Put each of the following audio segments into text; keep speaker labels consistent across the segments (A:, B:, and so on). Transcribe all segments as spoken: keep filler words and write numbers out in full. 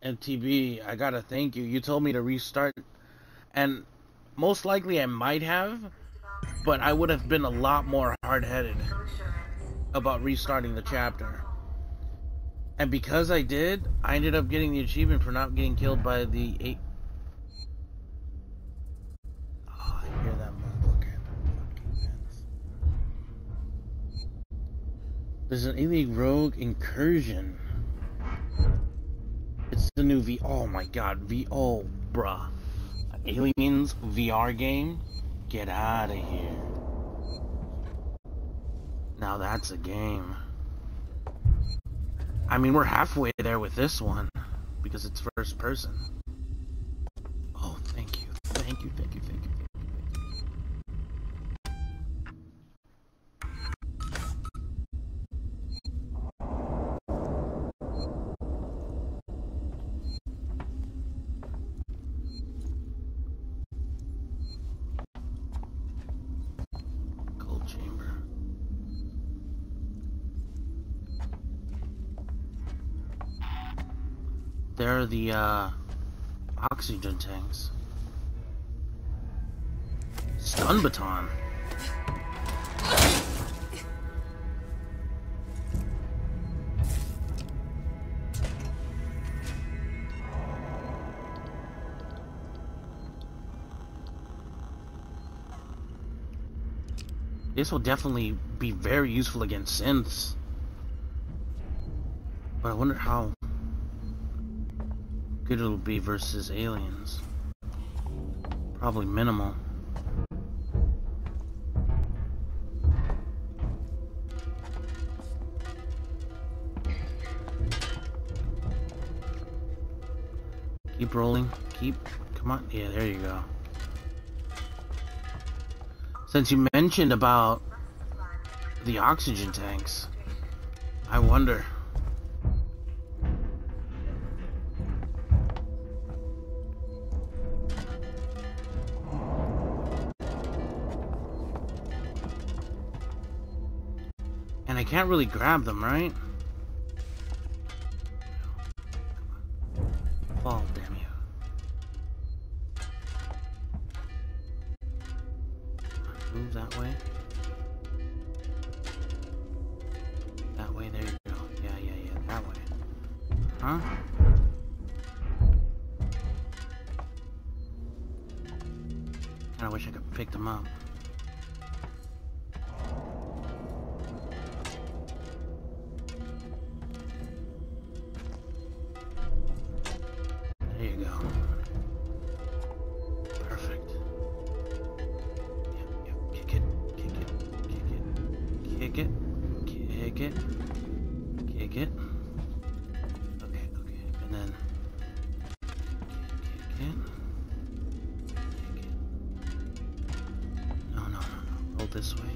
A: And T B, I gotta thank you. You told me to restart, and most likely I might have, but I would have been a lot more hard-headed about restarting the chapter. And because I did, I ended up getting the achievement for not getting killed by the eight. Oh, I hear that motherfucker. There's an alien rogue incursion. It's the new V. Oh my god, V. Oh, bruh. Aliens V R game? Get out of here. Now that's a game. I mean, we're halfway there with this one because it's first person. Oh, thank you. Thank you, thank you, thank you. There are the uh, oxygen tanks. Stun baton. This will definitely be very useful against synths. But I wonder how good it'll be versus aliens. Probably minimal. Keep rolling. Keep. Come on. Yeah, there you go. Since you mentioned about the oxygen tanks, I wonder. I can't really grab them, right? Fall, damn you. Move that way. That way, there you go. Yeah, yeah, yeah, that way. Huh? Kinda wish I could pick them up. This way.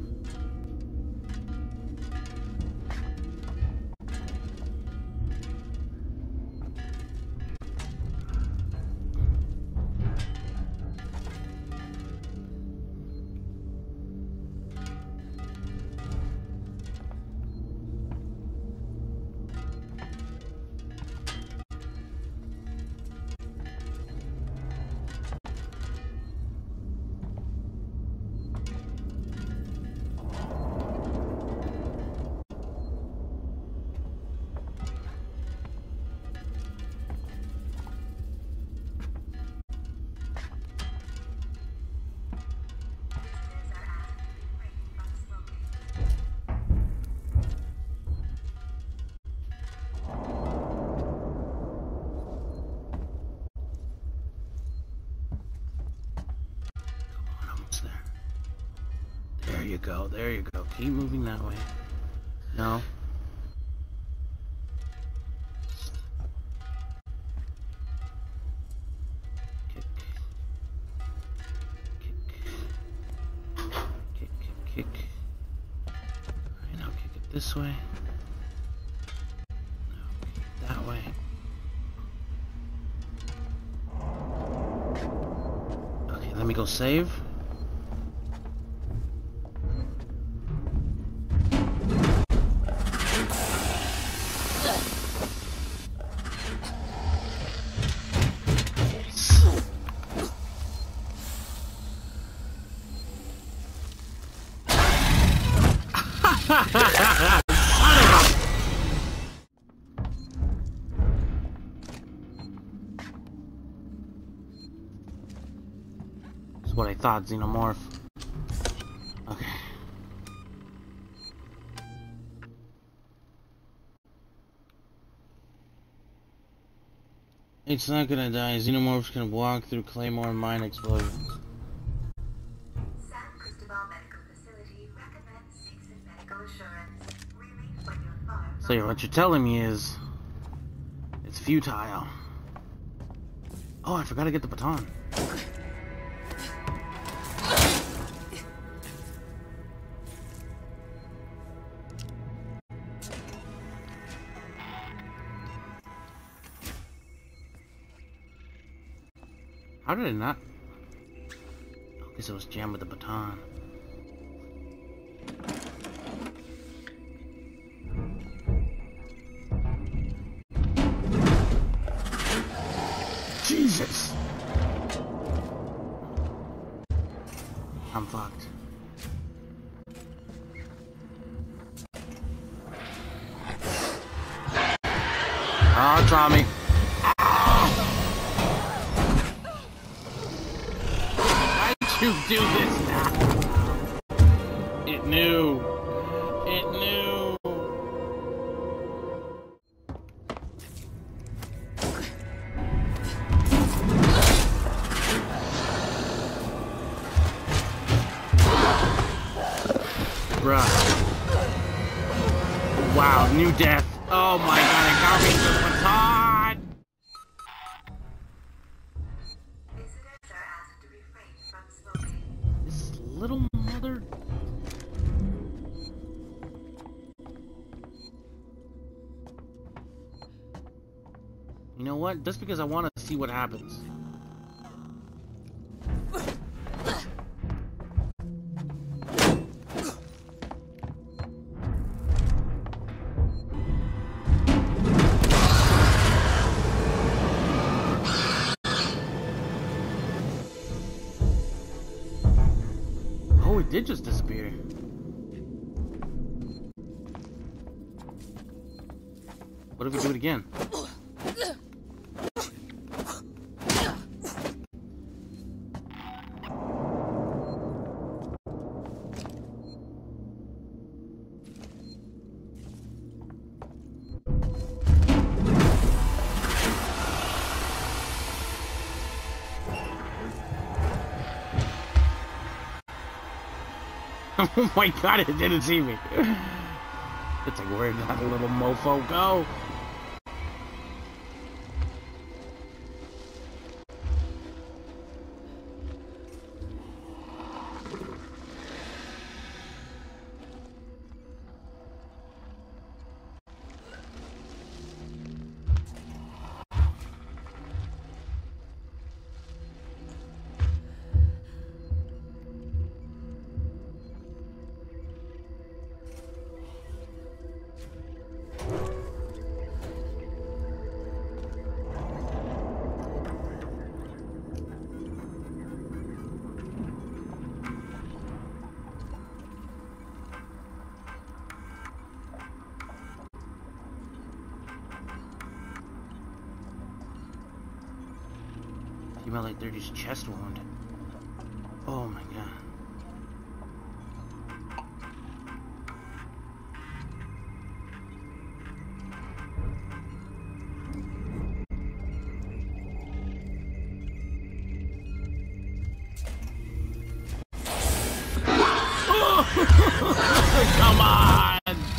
A: There you go, there you go. Keep moving that way. No. Kick. Kick. Kick, kick, kick. Alright, now kick it this way. No, kick it that way. Okay, let me go save. what I thought, xenomorph. Okay. It's not gonna die. Xenomorphs can walk through Claymore mine explosions.
B: San Cristobal Medical Facility recommends seeks medical assurance. Relief when you're far.
A: So yeah, what you're telling me is it's futile. Oh, I forgot to get the baton. How did it not? I guess it was jammed with the baton. Jesus! I'm fucked. Oh, Tommy. You do this now. It knew. It knew. Bruh. Wow, new death. Oh my god, I got me the baton. Little mother. You know what? Just because I want to see what happens. It did just disappear. What if we do it again? Oh my god, it didn't see me. It's like, where did that little mofo go? You meant like thirty's chest wound. Oh my god. Come on!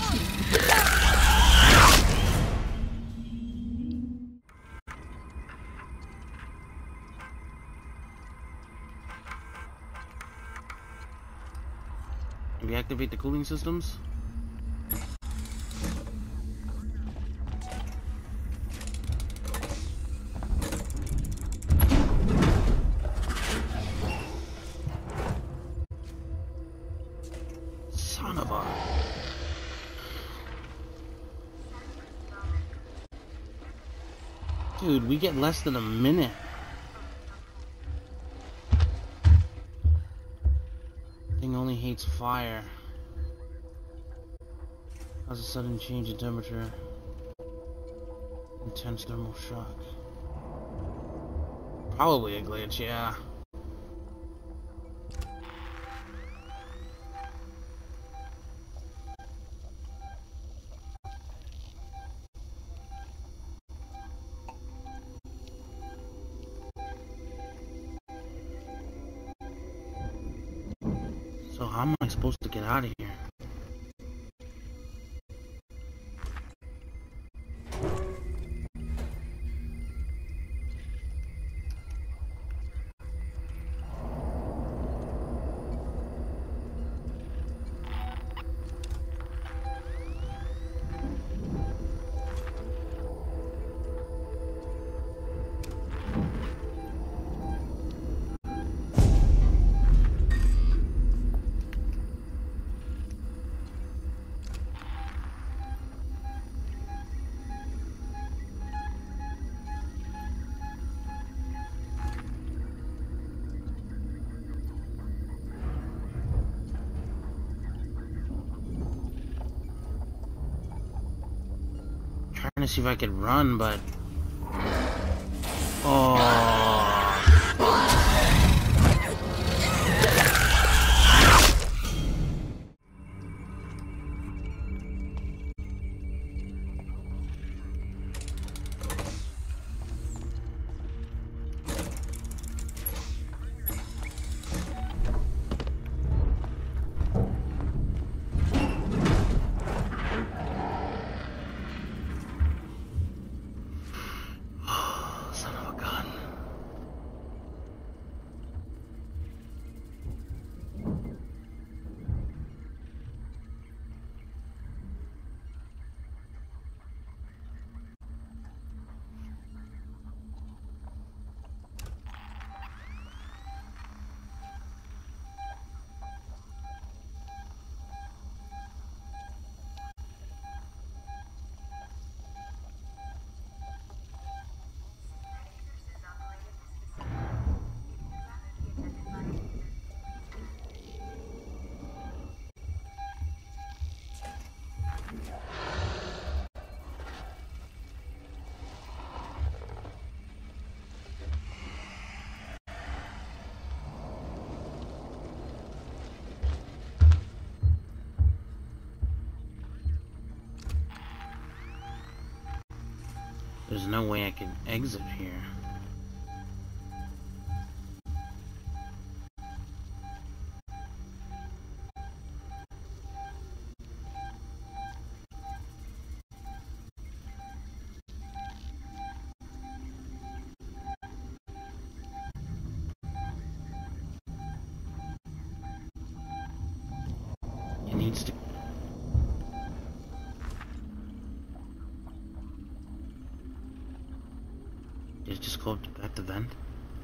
A: We activate the cooling systems. Son of a... Dude, we get less than a minute. Thing only hates fire. Has a sudden change in temperature. Intense thermal shock. Probably a glitch, yeah. So how am I supposed to get out of here? Trying to see if I could run, but oh. There's no way I can exit here. It needs to... Did it just go up to, at the vent?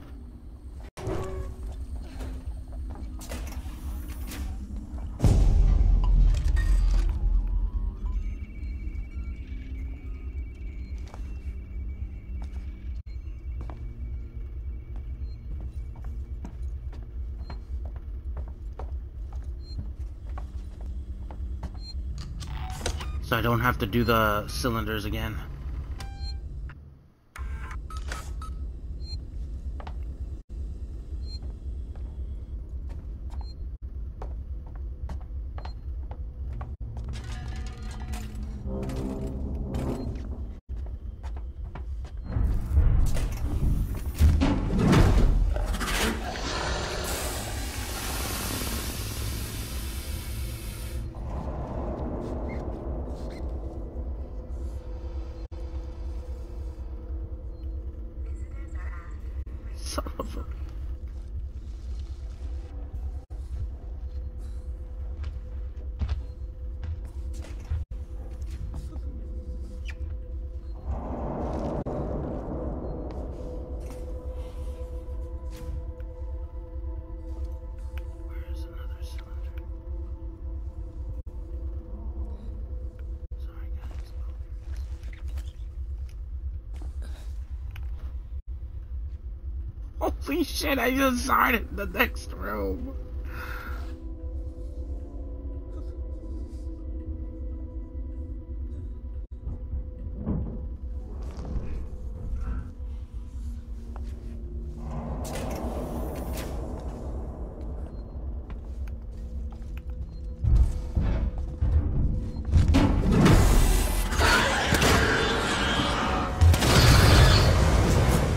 A: So I don't have to do the cylinders again. Son of a... Where's another cylinder? Sorry guys. Holy shit, I just saw it in the next room.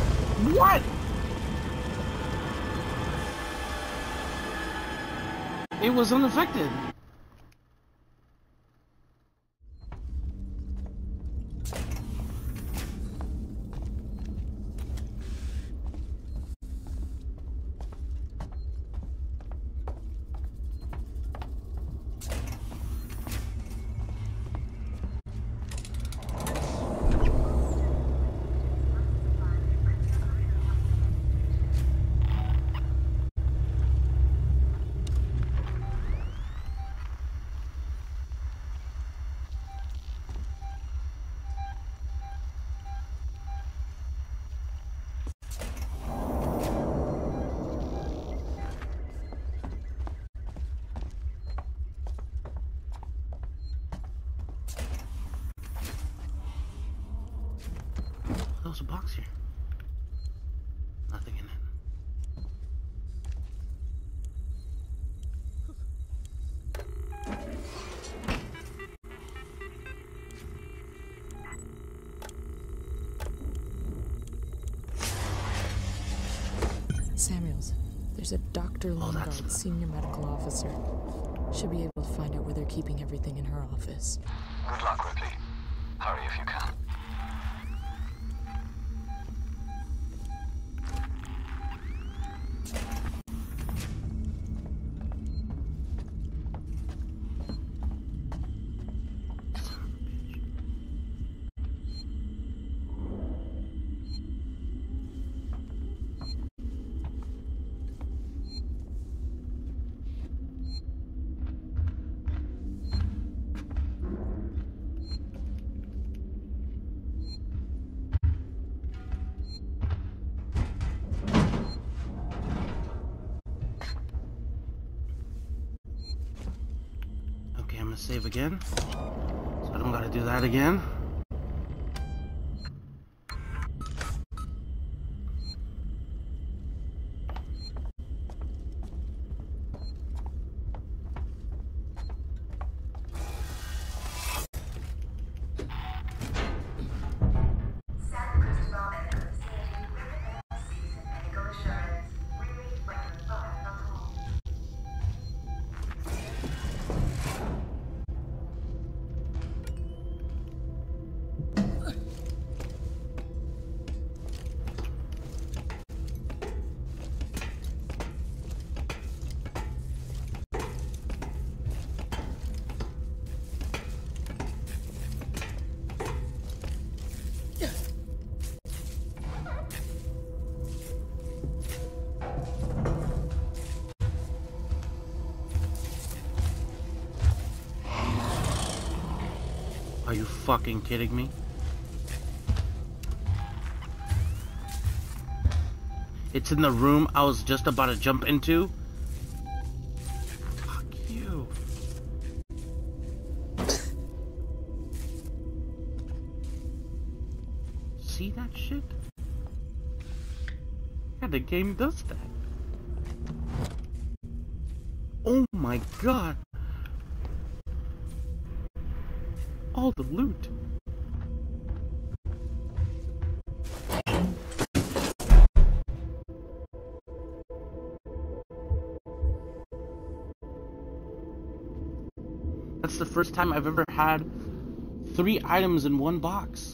A: What? It was unaffected. There was a box here. Nothing in it.
C: Samuels, there's a Doctor
A: Oh, that's
C: Lingard,
A: the-
C: senior medical officer. Should be able to find out where they're keeping everything in her office.
D: Good luck, Ripley. Hurry if you can.
A: Okay, I'm gonna save again. So I don't gotta do that again.
B: San Cristobal Medical Facility recommends season medical assurance. Relief when you're far from home.
A: Are you fucking kidding me? It's in the room I was just about to jump into. Fuck you. See that shit? Yeah, the game does that. Oh my god. All the loot. That's the first time I've ever had three items in one box.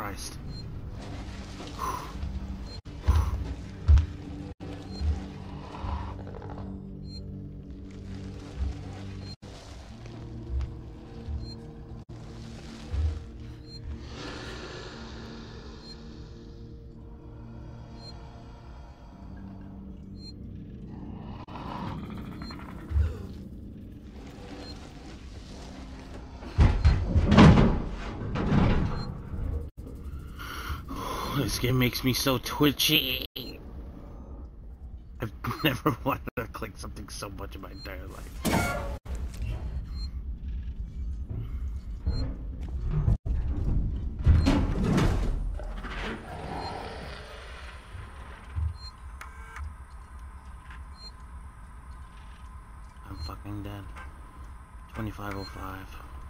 A: Christ. This game makes me so twitchy. I've never wanted to click something so much in my entire life. I'm fucking dead. twenty-five oh five.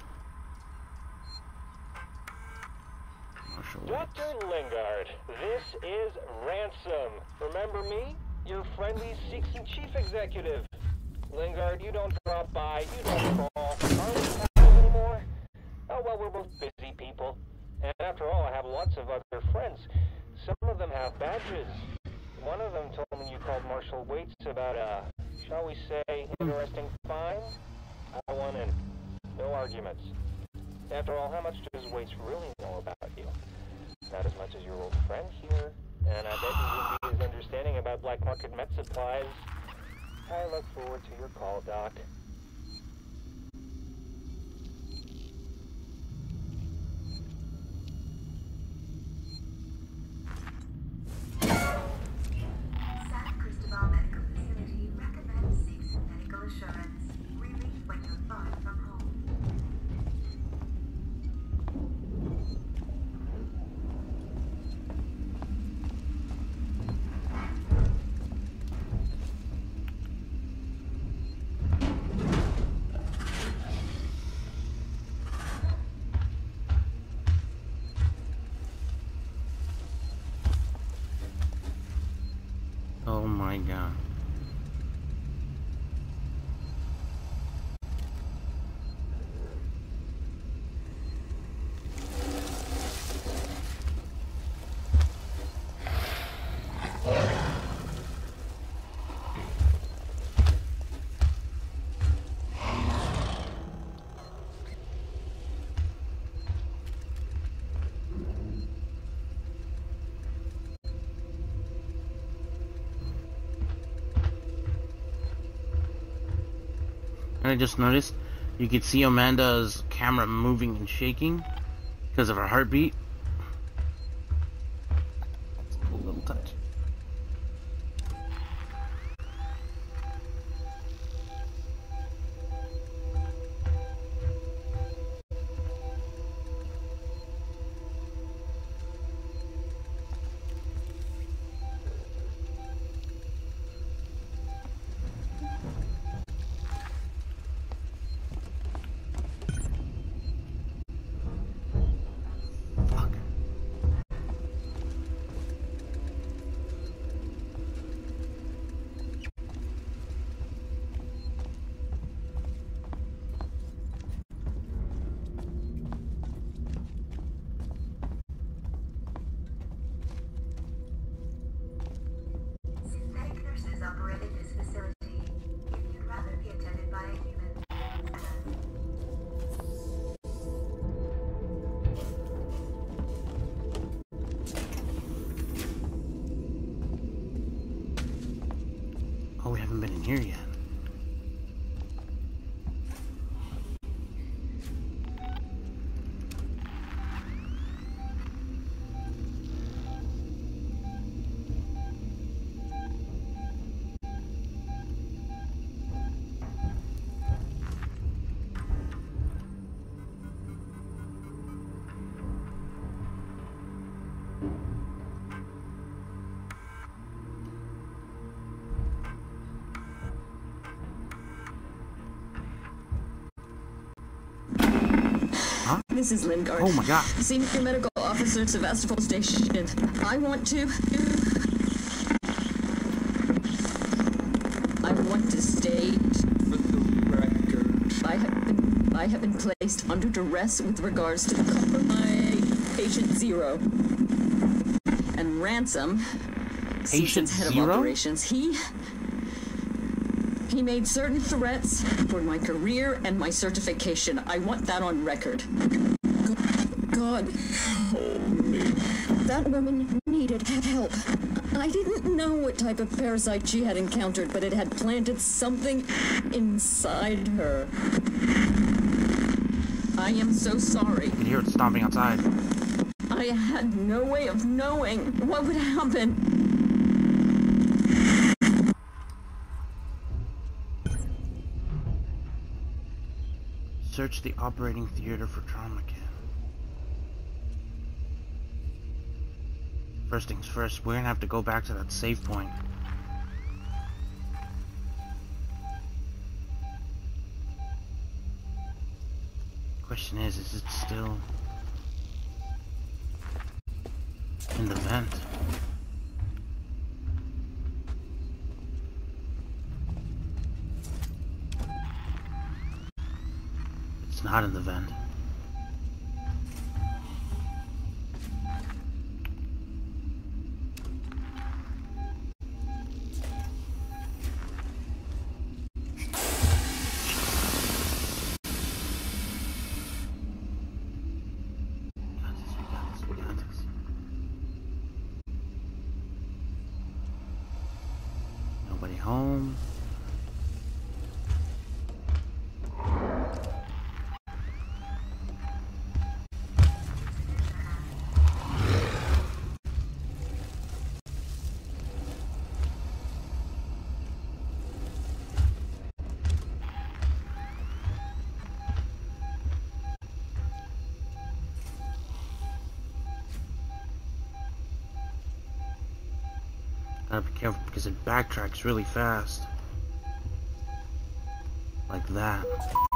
E: Doctor Lingard, this is Ransom. Remember me? Your friendly Seeks and Chief Executive. Lingard, you don't drop by, you don't call. Are we pals anymore? Oh, well, we're both busy people. And after all, I have lots of other friends. Some of them have badges. One of them told me you called Marshal Waits about a, shall we say, interesting find. I want in. No arguments. After all, how much does Waits really know about you? Not as much as your old friend here, and I bet you wouldn't be as understanding about black market med supplies. I look forward to your call, Doc.
B: San Cristobal Medical Facility recommends Seeks and Medical Assurance. Relief when you're far from home.
A: Oh my god. And I just noticed you could see Amanda's camera moving and shaking because of her heartbeat. That's a cool little touch.
B: Synthetic nurses operated this facility. If you'd rather be attended by a human,
A: Oh, we haven't been in here yet.
F: This is Lingard.
A: Oh my god.
F: Senior Medical Officer, Sevastopol Station. I want to... I want to state... For the record. I have been, I have been placed under duress with regards to the cover my Patient Zero. And Ransom,
A: Patient
F: Season's head of
A: Zero?
F: operations, he... He made certain threats for my career and my certification. I want that on record. God, help me. That woman needed help. I didn't know what type of parasite she had encountered, but it had planted something inside her. I am so sorry.
A: You can hear it stomping outside.
F: I had no way of knowing what would happen.
A: Search the operating theater for trauma kit. First things first, we're gonna have to go back to that save point. Question is, is it still in the vent? It's not in the vent. Nobody home. Gotta be careful because it backtracks really fast. Like that.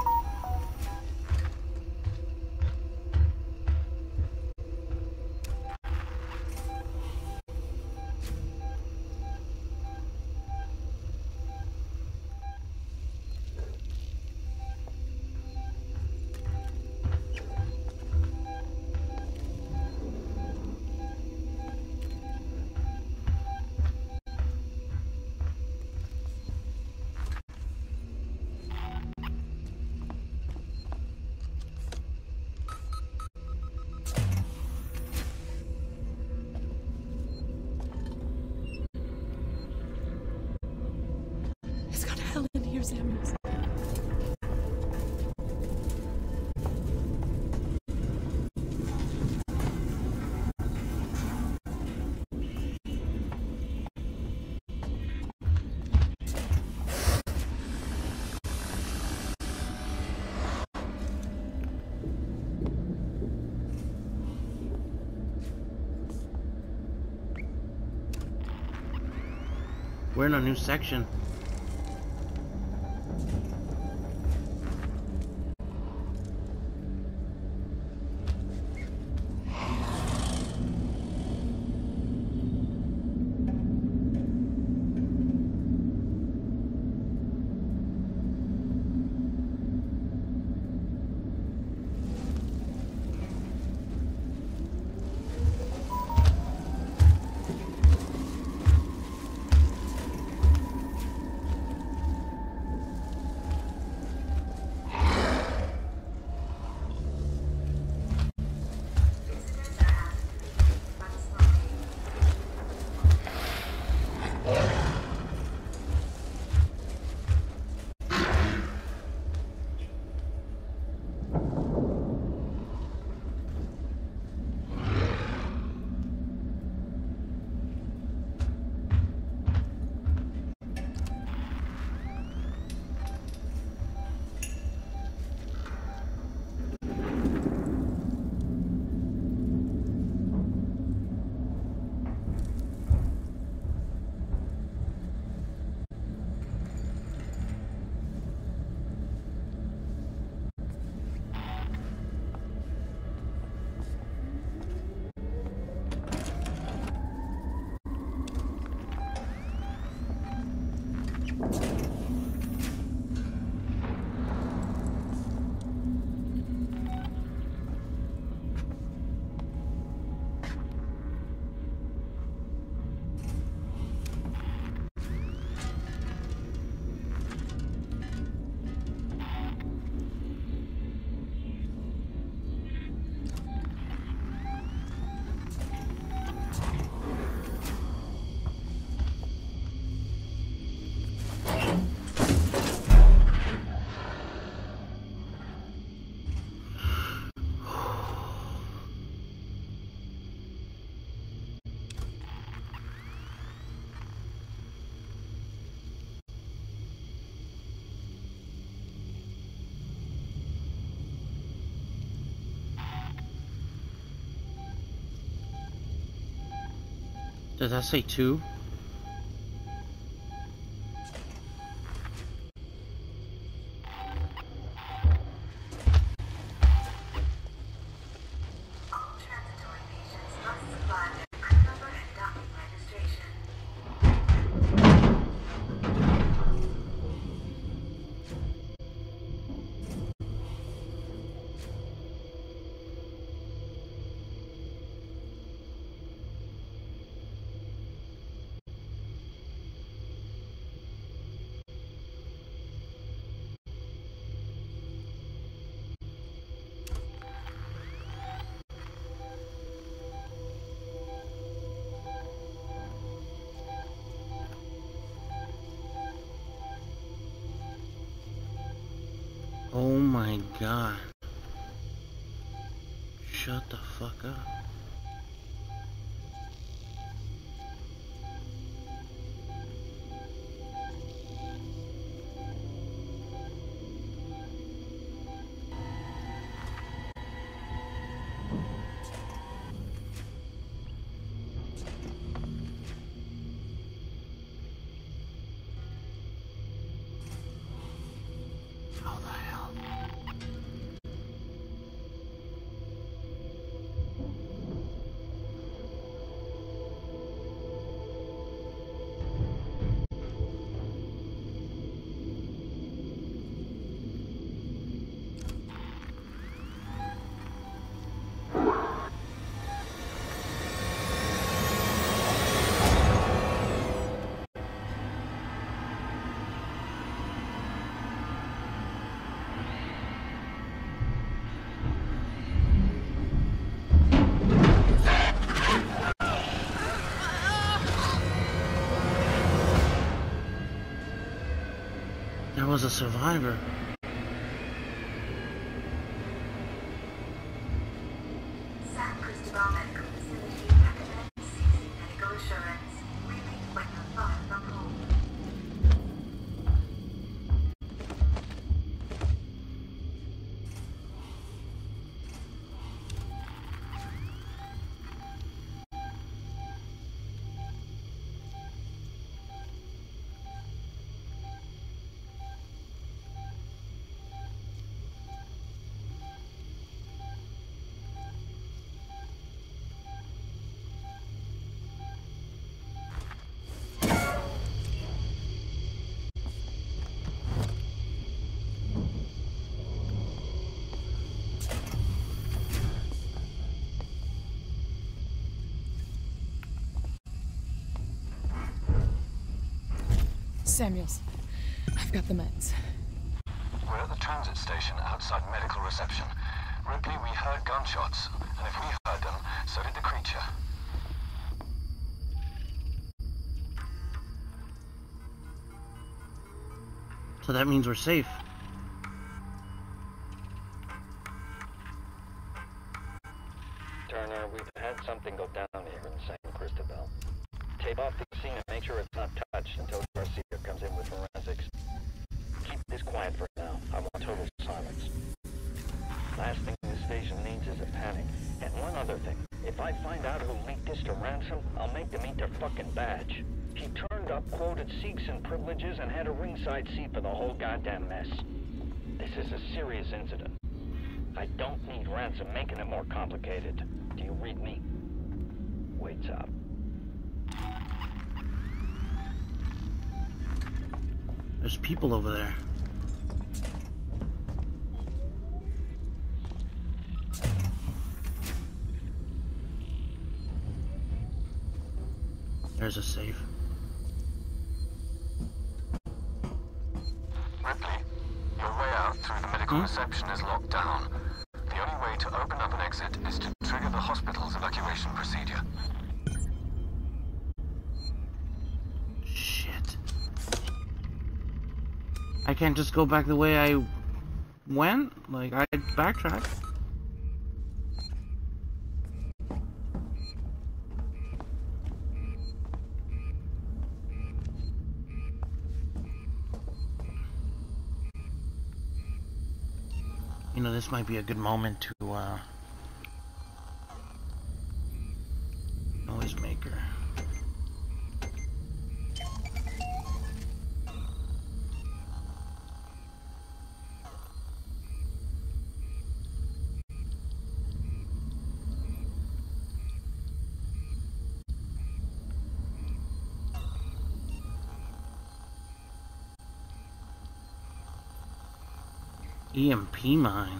C: It's got hell in here, Samuels.
A: We're in a new section. Does that say two?
B: All transitory patients must supply their crew number and docking registration.
A: Oh my god. Shut the fuck up. How the hell? There was a survivor.
B: San Cristobal Medical Facility recommends ceasing medical assurance. Release when you're far from home.
C: Samuels, I've got the meds.
D: We're at the transit station outside medical reception. Ripley, we heard gunshots, and if we heard them, so did the creature.
A: So that means we're safe.
E: Turner, we've had something go down here in San Cristobal. Tape off the scene and make sure it's not touched until Garcia comes in with forensics. Keep this quiet for now. I want total silence. Last thing the station needs is a panic. And one other thing. If I find out who leaked this to Ransom, I'll make them eat their fucking badge. He turned up, quoted Seegson privileges, and had a ringside seat for the whole goddamn mess. This is a serious incident. I don't need Ransom making it more complicated. Do you read me? Waits up.
A: There's people over there. There's a safe.
D: Ripley, your way out through the medical
A: Hmm?
D: reception is locked down. The only way to open up an exit is to trigger the hospital's evacuation procedure.
A: Shit. I can't just go back the way I went? Like, I backtracked. You know, this might be a good moment to, uh... noisemaker. E M P mine.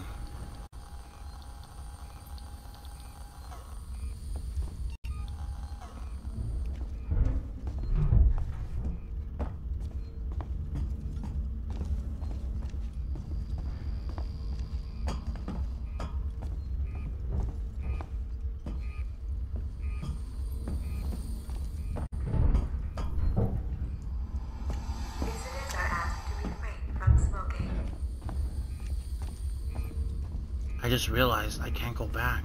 B: Visitors are asked to refrain from smoking.
A: I just realized I can't go back.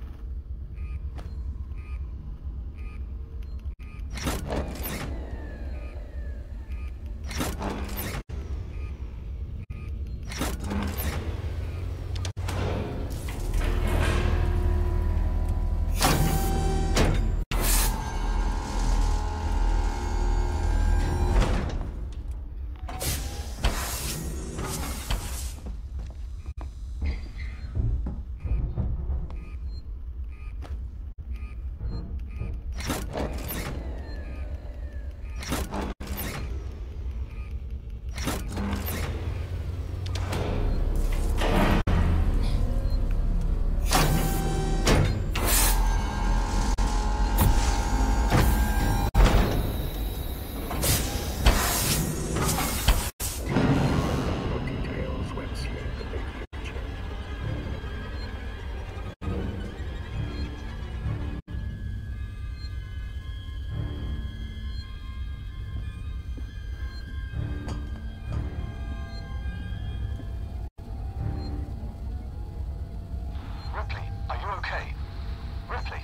D: Ripley, are you okay? Ripley?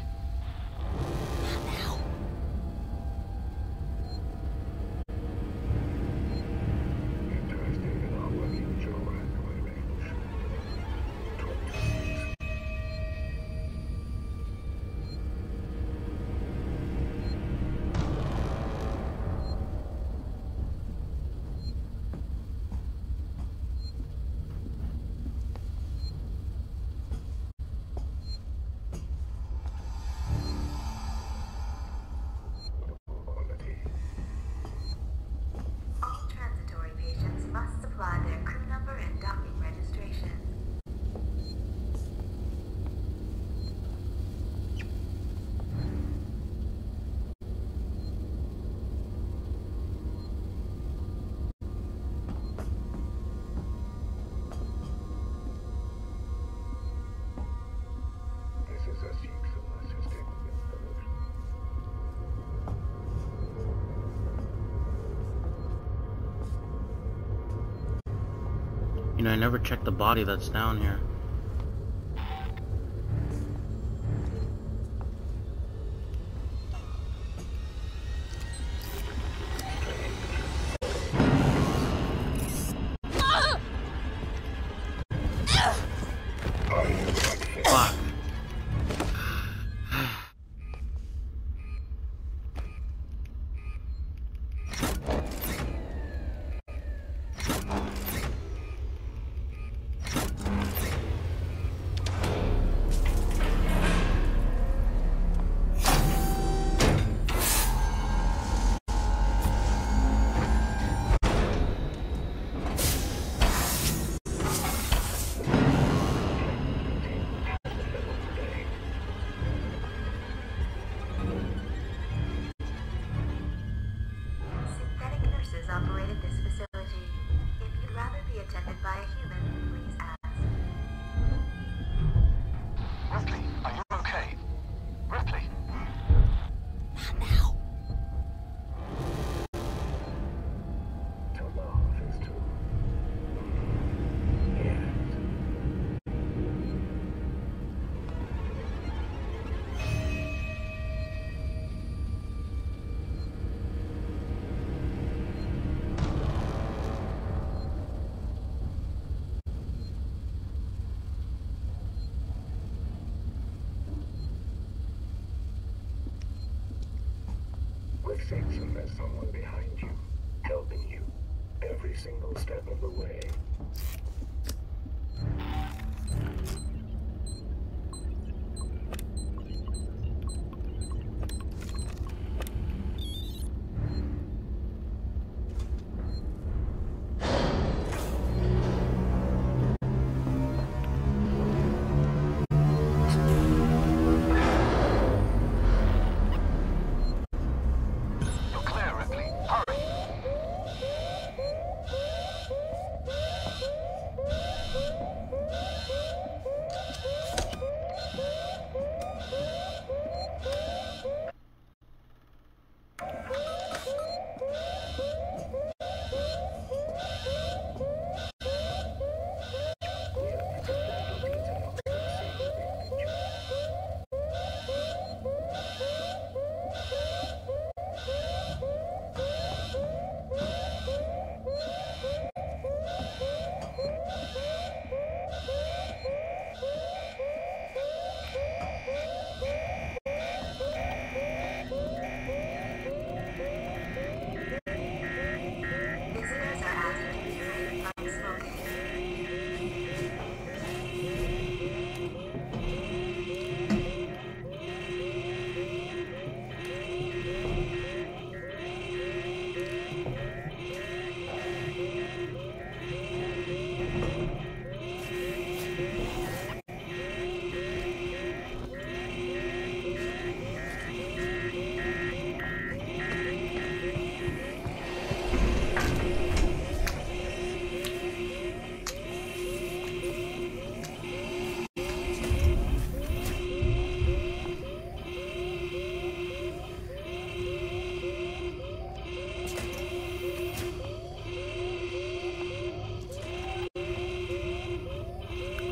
B: All transitory patients must supply their crew number and docking registration.
G: This is a useful assisting information.
A: You know, I never checked the body that's down here. Fuck.
B: Synthetic nurses operated this facility. If you'd rather be attended by a human, please ask.
D: Ripley, are you okay? Ripley?
G: To love is to... Yes. With Saxon, there's someone behind you, helping you every single step of the way.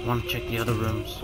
A: want to check the other rooms.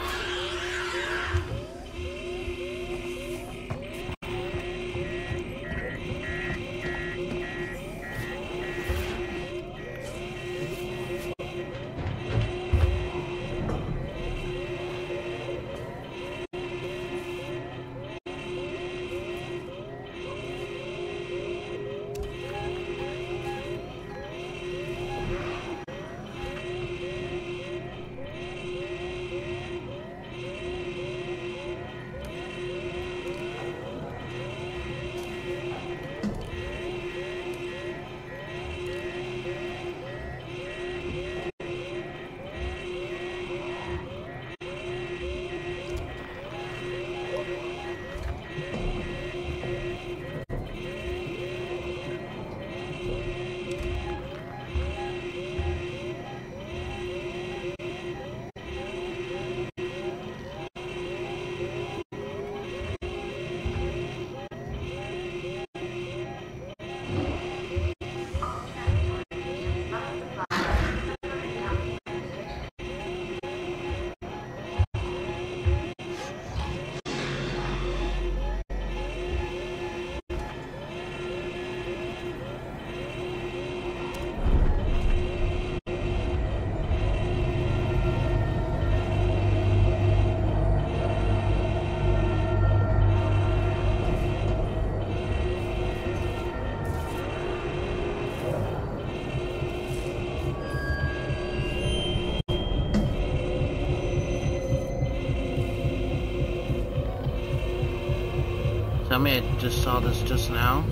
A: Tell me I just saw this just now.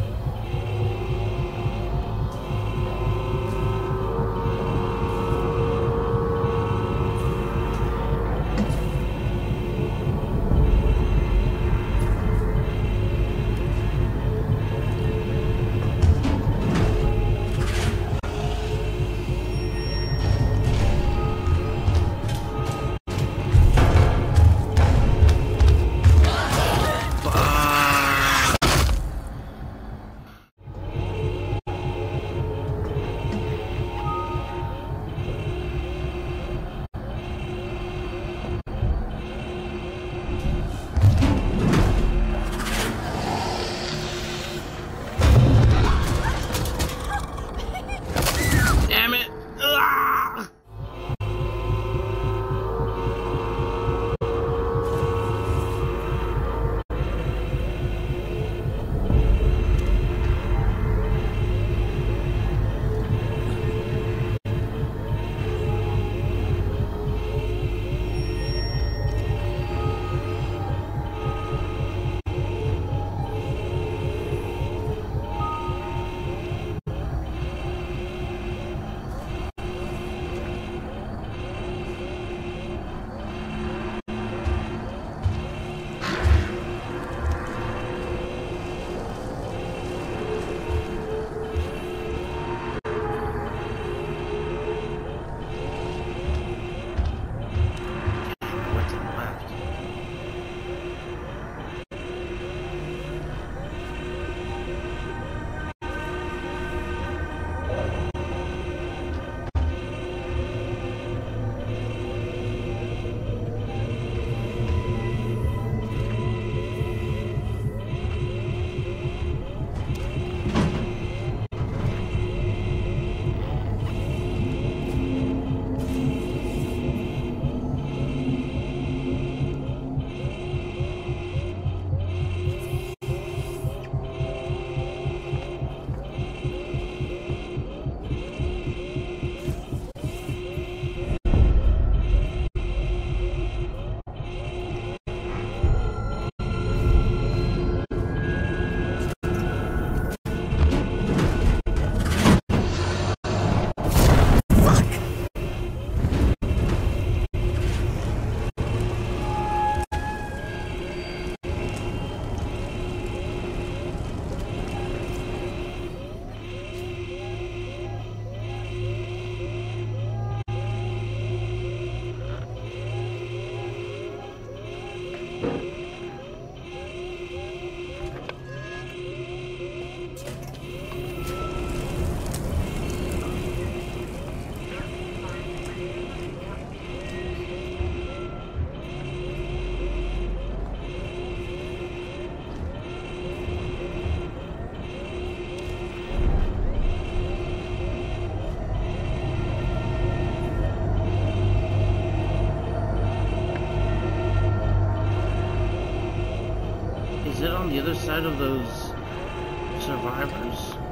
A: set of those survivors?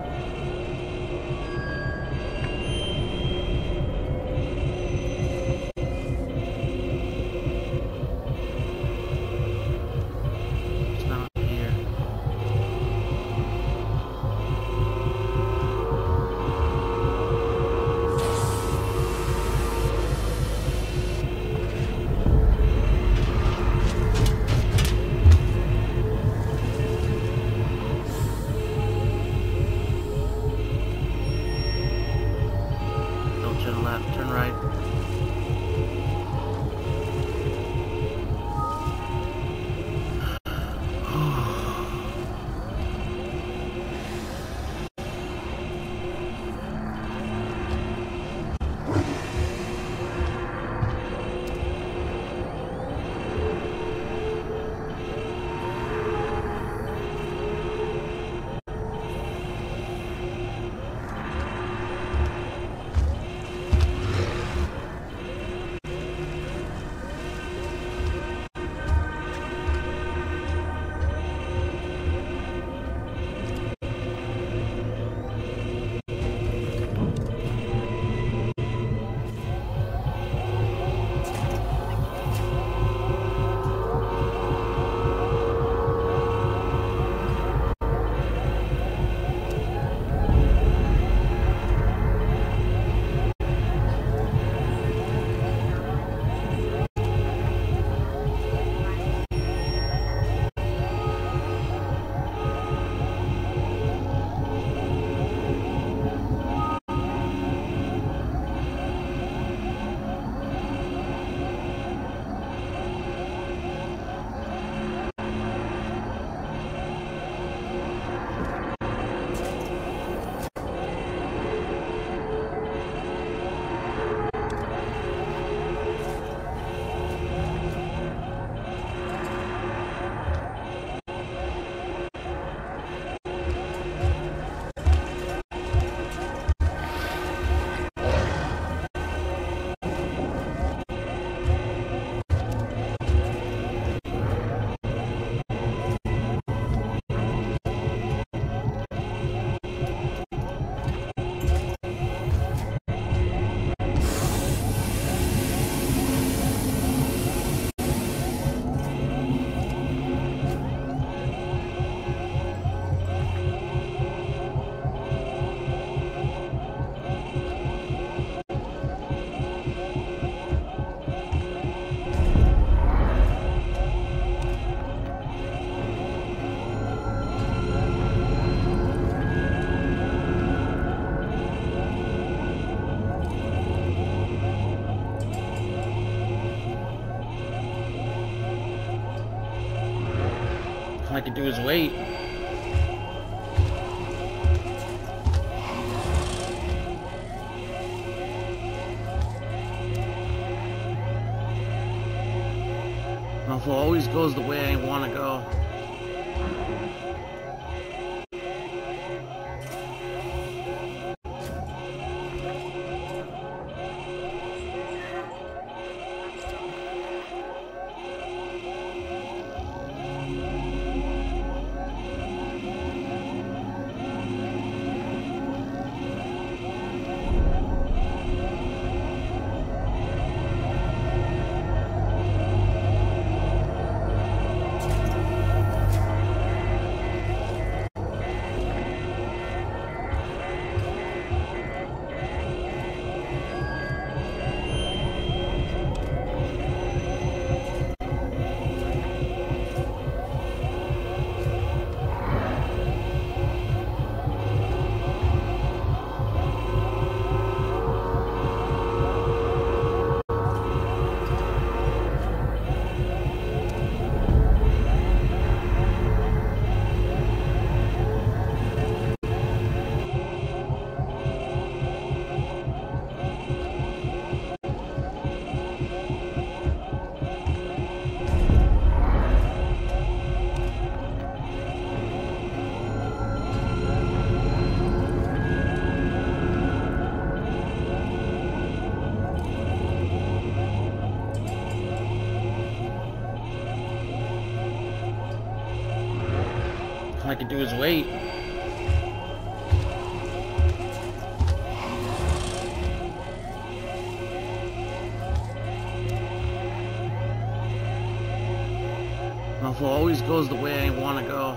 A: It's not here. Turn left, turn right. All I can do is wait. It always goes the way I want to go. could do is wait. Well, if it always goes the way I want to go.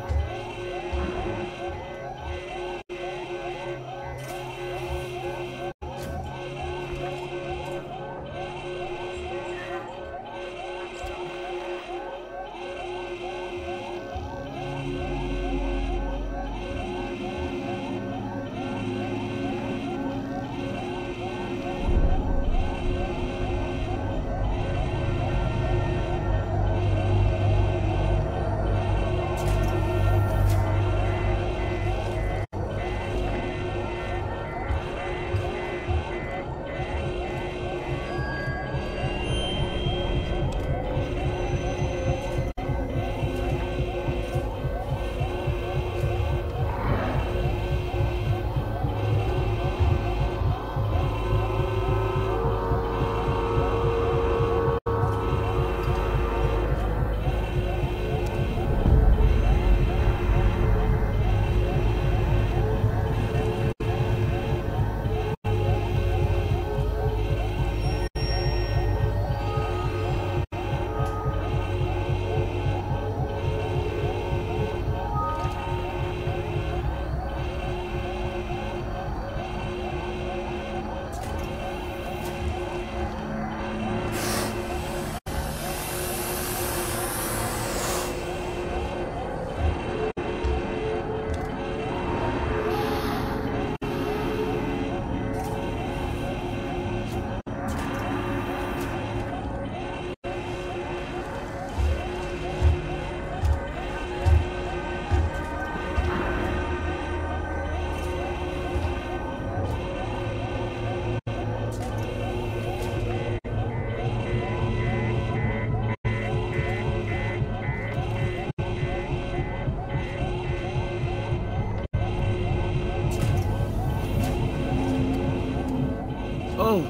A: Oh!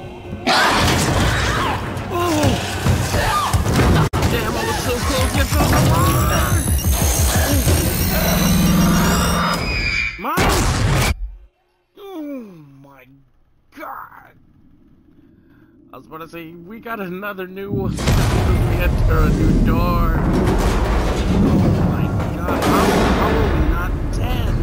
A: Oh! Damn, I was so close to get through the wall! Mine! Oh my god! I was about to say, we got another new one. We enter a new door. Oh my god, how, how are we not dead?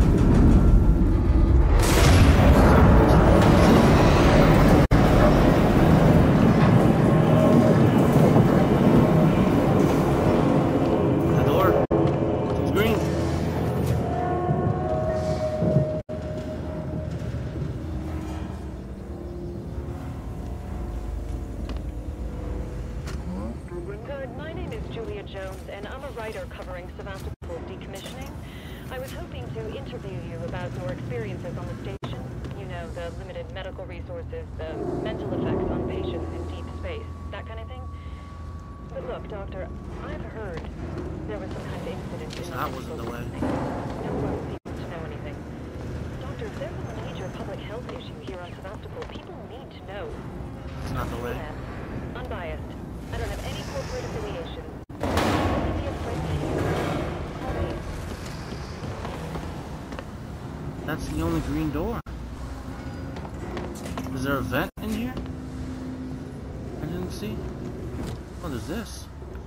A: That's the only green door. Is there a vent in here? I didn't see. What is this?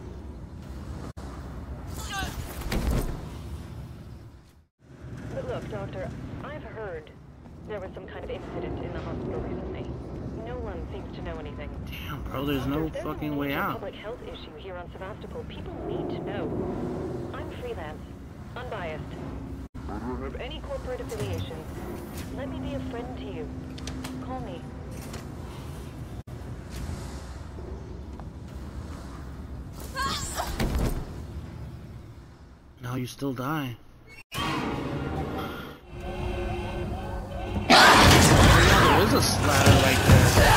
H: But look, Doctor, I've heard there was some kind of incident in the hospital recently. No one seems to know anything.
A: Damn, bro, there's no
H: Doctor,
A: fucking way out.
H: Public health issue here on Sevastopol. People need to know. I'm freelance, unbiased. Of any corporate affiliation, let me be a friend to you. Call me.
A: No, you still die. Oh, yeah, there is a splatter right there.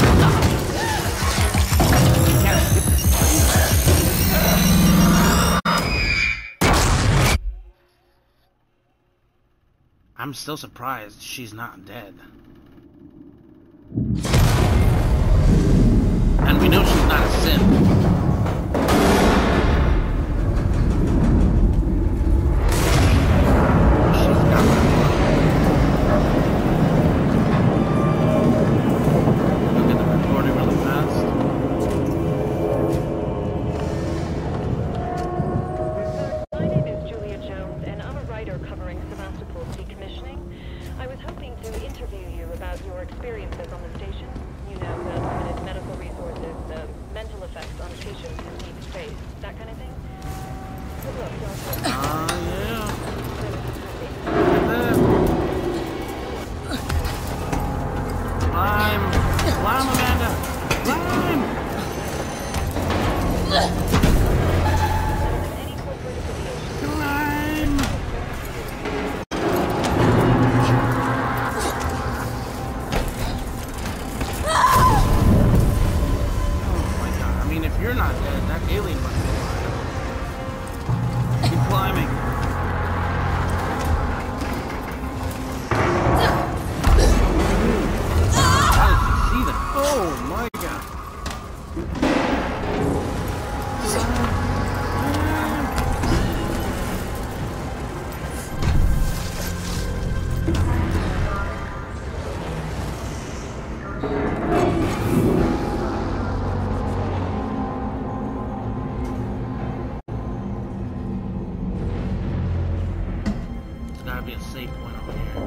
A: I'm still surprised she's not dead. And we know she's not a synth. Climb, Amanda! Climb! Climb! If you're not dead, that alien must be alive. Keep climbing. How did you see that? Oh my god. Be a safe one over here.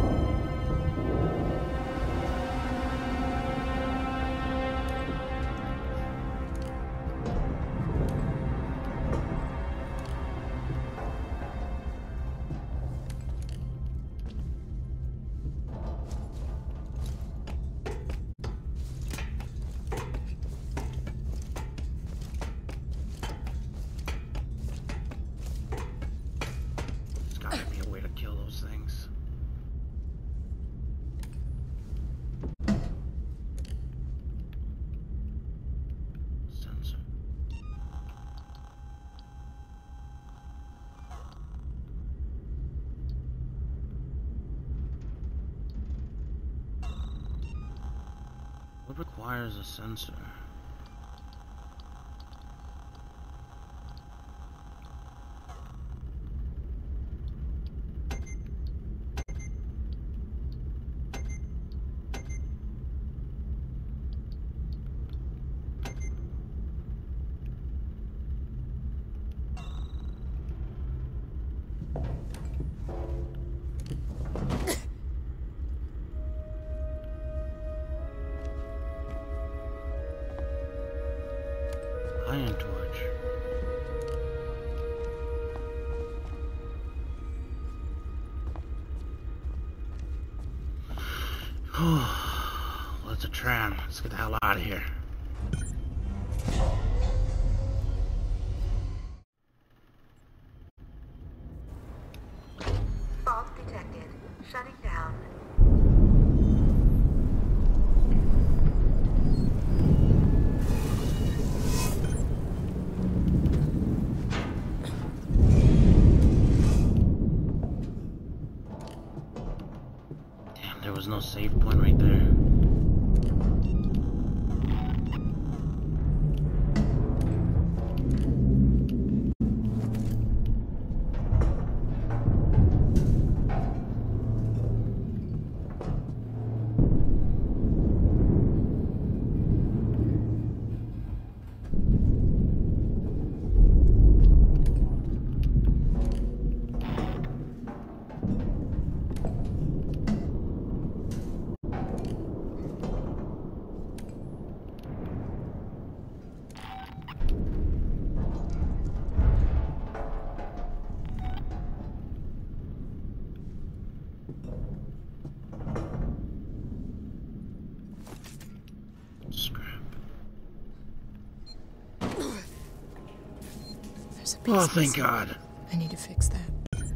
A: There's gotta be a way to kill those things. Sensor. What requires a sensor? Iron torch. Well, it's a tram. Let's get the hell out of here.
B: Fault detected. Shutting down.
A: There was no save point right there.
C: There's a piece
A: Oh, thank
C: missing.
A: God.
C: I need to fix that.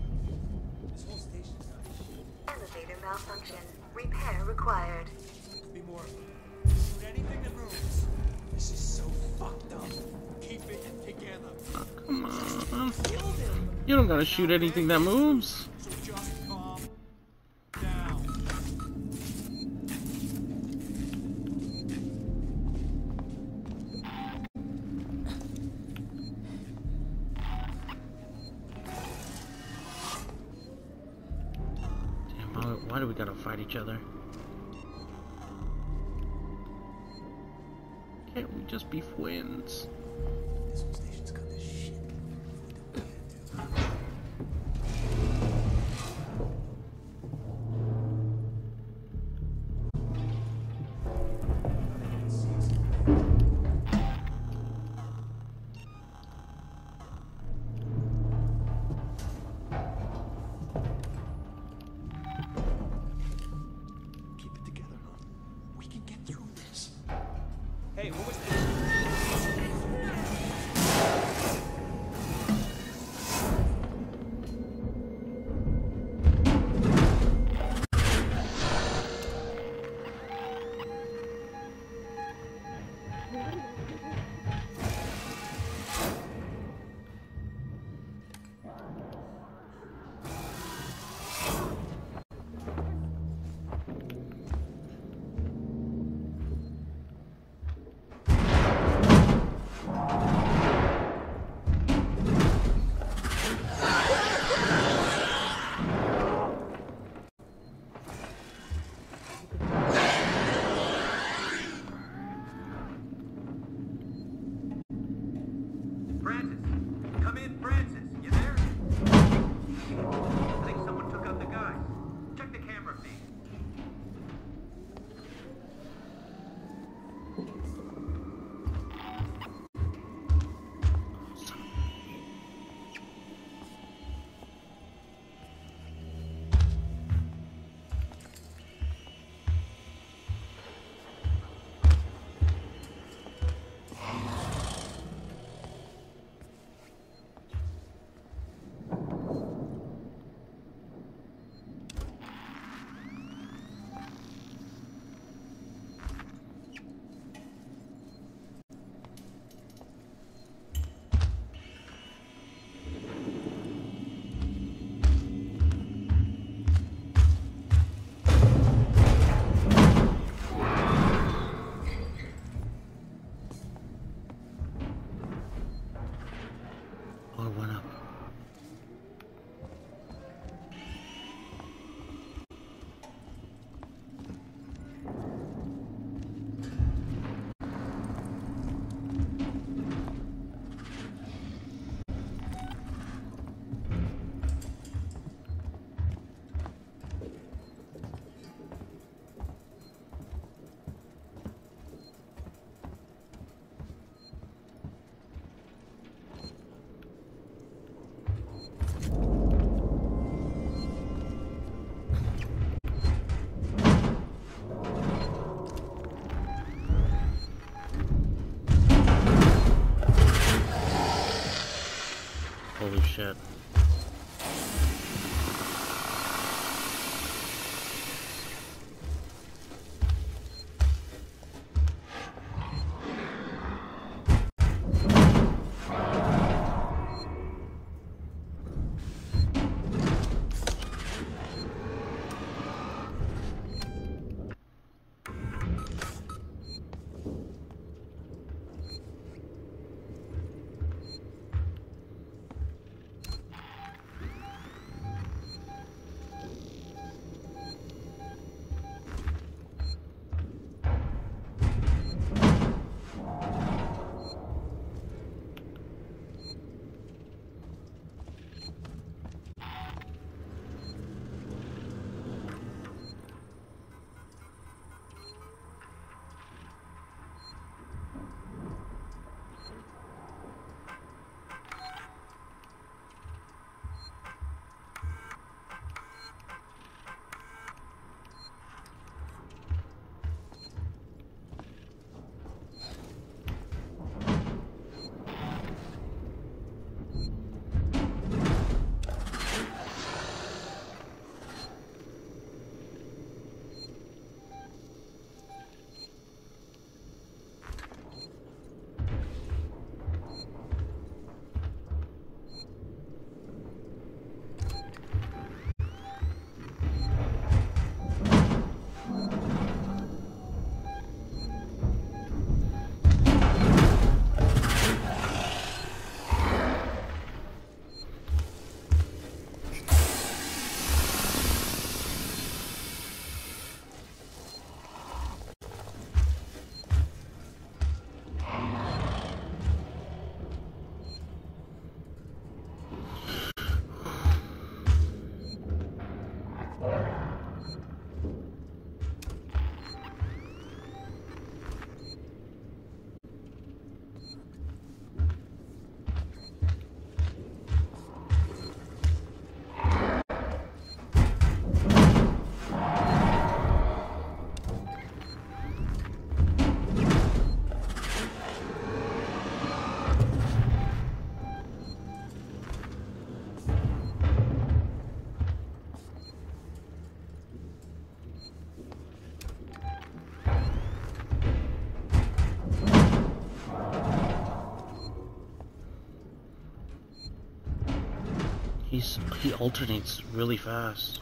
B: Elevator malfunction. Repair required.
I: Be more. Shoot anything that moves. This is so fucked up. Keep it together.
A: Oh, come on. You don't gotta shoot anything that moves.
I: So just calm down.
A: Damn, why, why do we gotta fight each other? Can't we just be friends?
I: This whole station's got this shit. Keep it together, huh? We can get through this. Hey, what was that?
J: Francis! Come in, Francis! You there? I think someone took out the guys. Check the camera feed.
A: Or went up. Holy shit. He's he alternates really fast.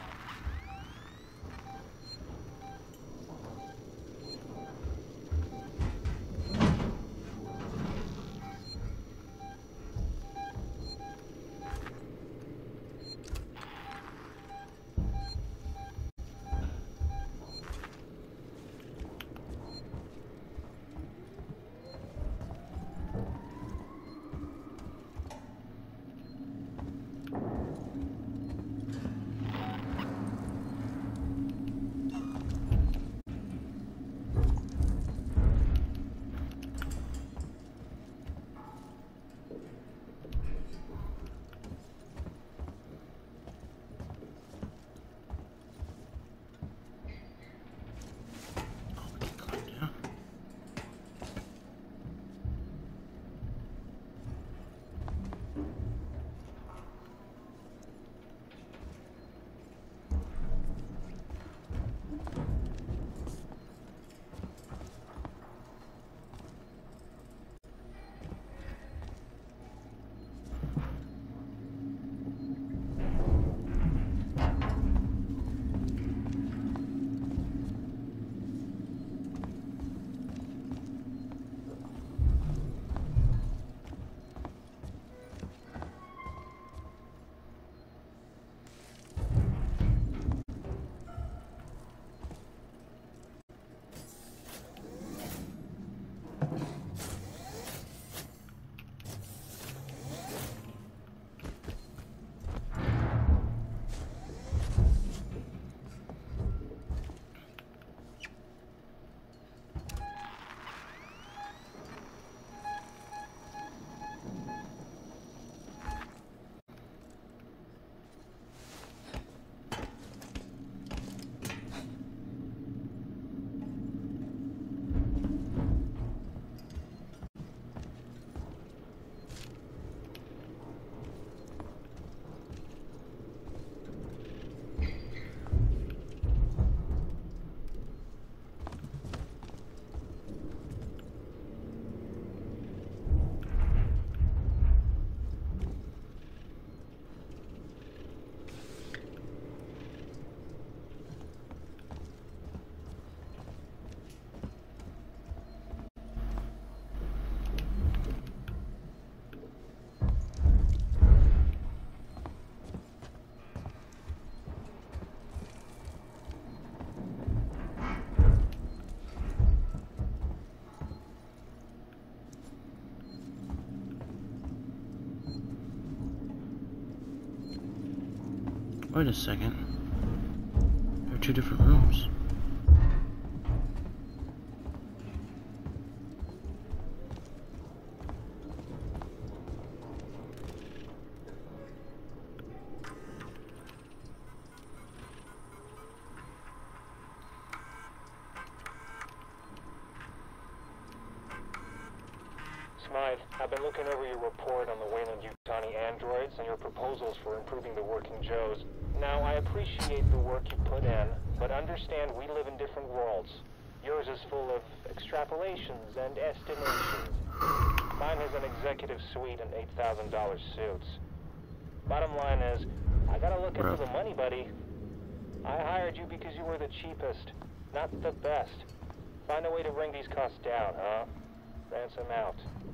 A: Wait a second. There are two different rooms.
E: Smythe, I've been looking over your report on the Wayland-Yutani androids and your proposals for improving the working Joes. Now, I appreciate the work you put in, but understand we live in different worlds. Yours is full of extrapolations and estimations. Mine has an executive suite and eight thousand dollar suits. Bottom line is, I gotta look into the money, buddy. I hired you because you were the cheapest, not the best. Find a way to bring these costs down, huh? Ransom out.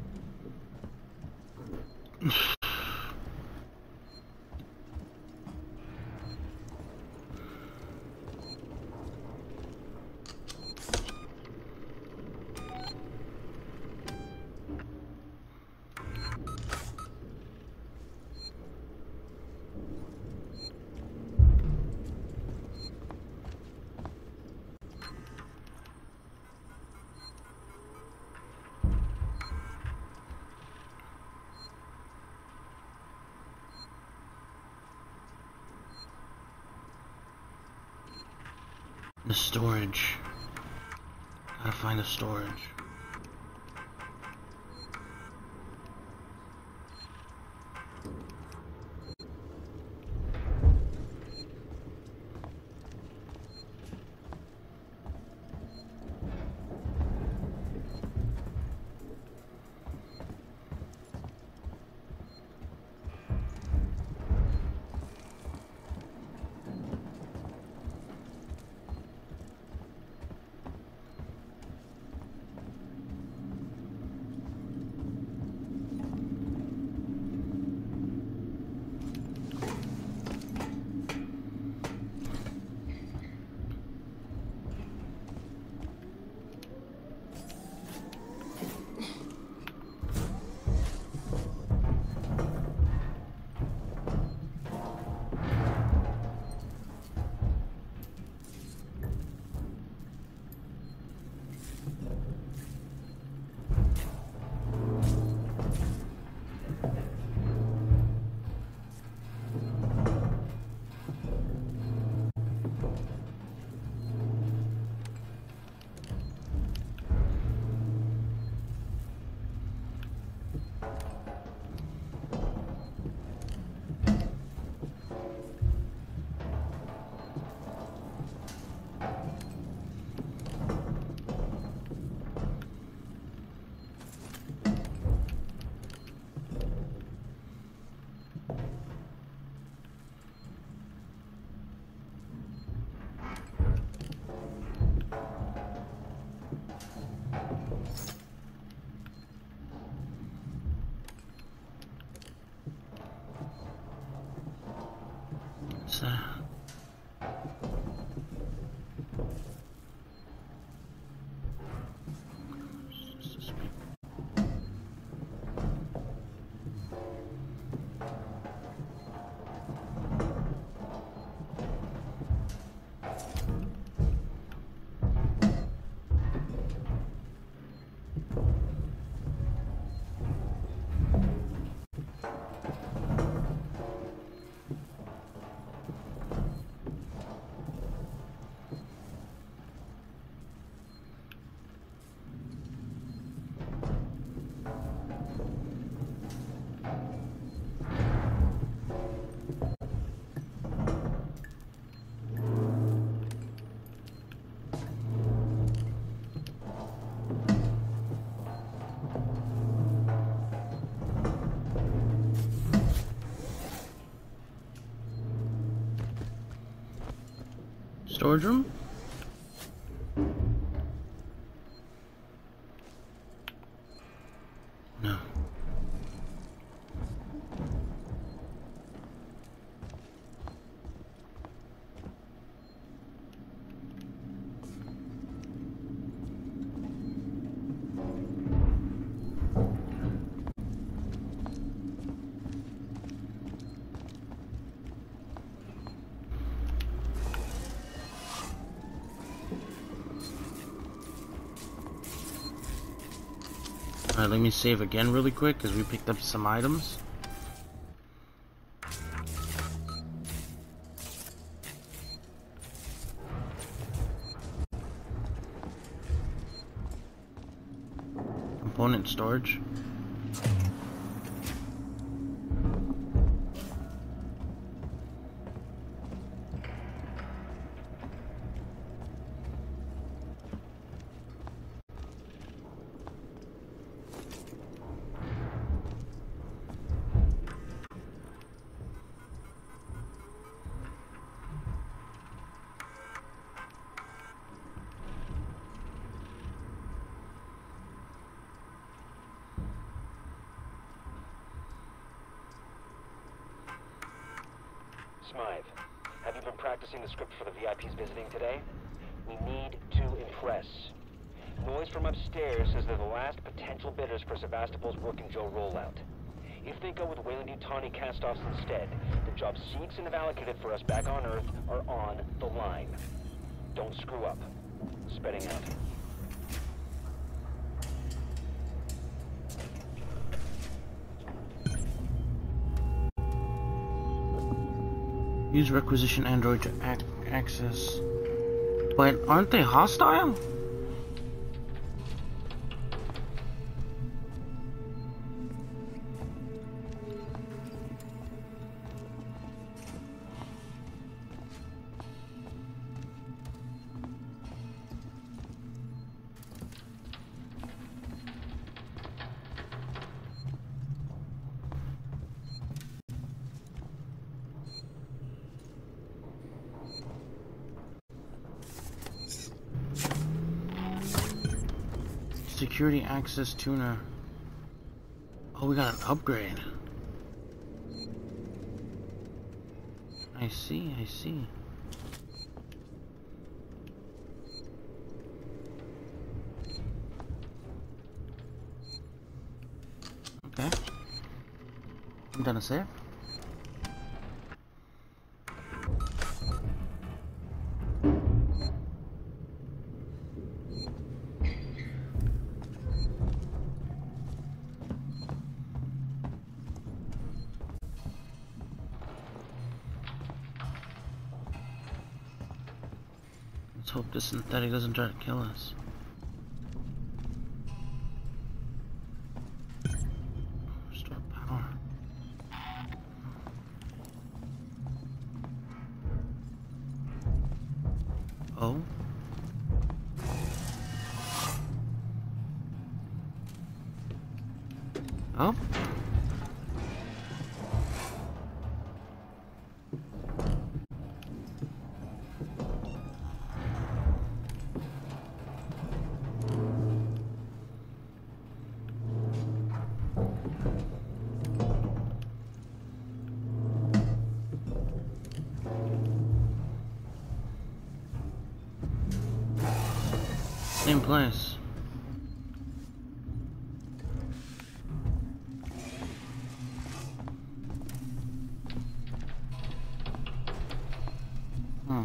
A: The storage. Gotta find the storage. Storage room? No. Alright, let me save again really quick because we picked up some items. Component storage.
E: Smythe, have you been practicing the script for the V I Ps visiting today? We need to impress. Noise from upstairs says they're the last potential bidders for Sevastopol's Working Joe rollout. If they go with Weyland-Yutani castoffs instead, the jobs Seegson have allocated for us back on Earth are on the line. Don't screw up. Spreading out.
A: Use requisition android to ac access. But aren't they hostile? Security access tuner. Oh, we got an upgrade. I see, I see. Okay. I'm gonna save. Let's hope this synthetic doesn't try to kill us. Restore power. Oh. Oh. Same place. Hmm.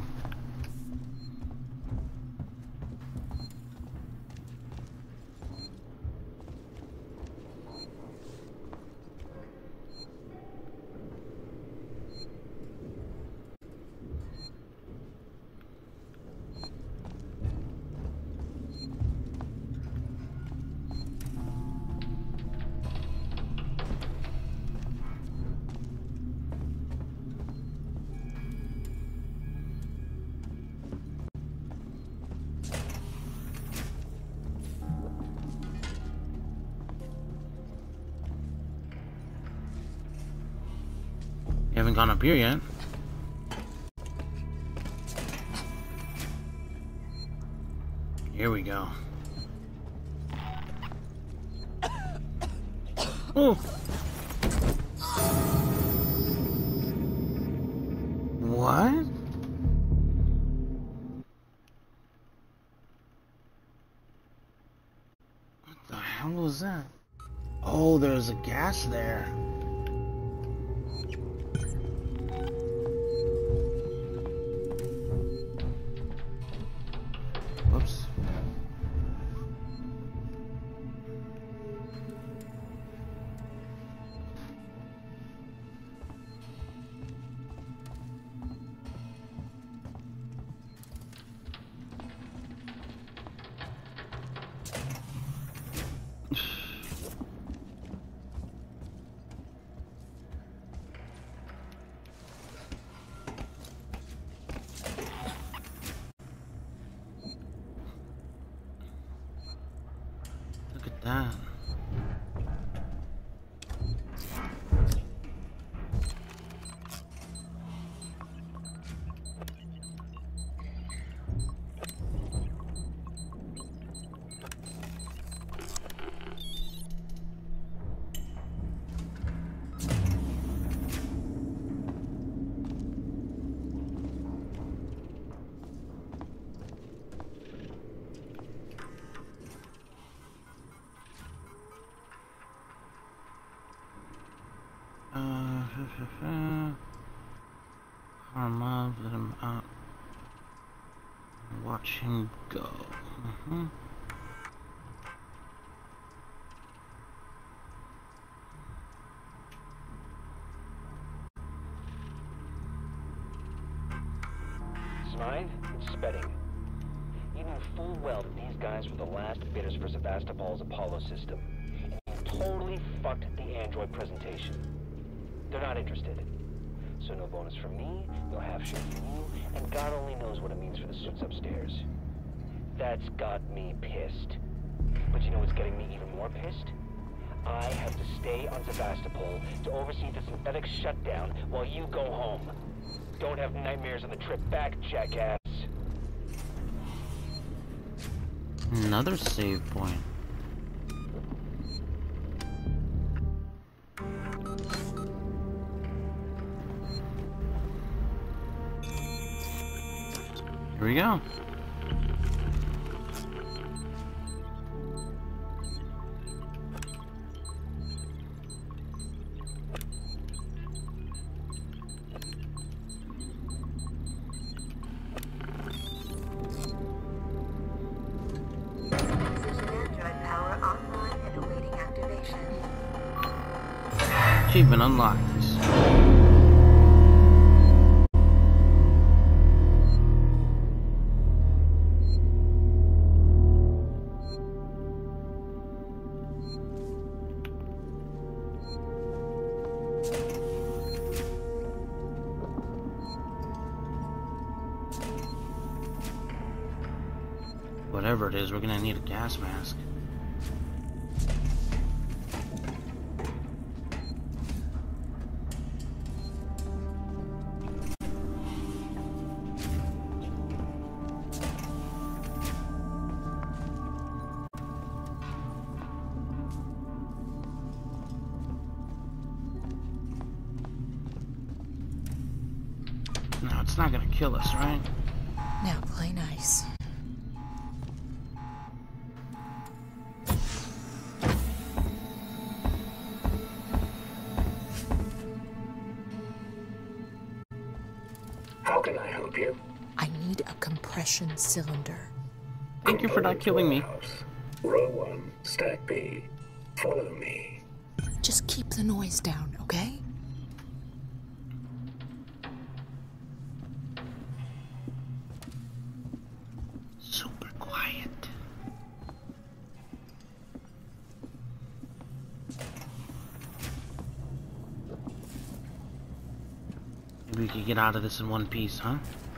A: You haven't gone up here yet. Here we go. Oh. What? What the hell was that? Oh, there's a gas there. Whoops. Look at that. Uh, Harma, let him out. Watch him go. Mm-hmm.
E: It's mine. It's Spedding. You knew full well that these guys were the last bidders for Sevastopol's Apollo system. And you totally fucked the android presentation. They're not interested. So no bonus from me, no half share from you, and God only knows what it means for the suits upstairs. That's got me pissed. But you know what's getting me even more pissed? I have to stay on Sevastopol to oversee the synthetic shutdown while you go home. Don't have nightmares on the trip back, jackass.
A: Another save point. Here we go. Achievement unlocked. Whatever it is, we're gonna need a gas mask. No, it's not gonna kill us, right?
C: Now play nice.
G: How can I help you?
C: I need a compression cylinder.
A: Thank you for not killing me.
G: Row one, stack B. Follow me.
C: Just keep the noise down, okay?
A: Super quiet. Maybe we could get out of this in one piece, huh?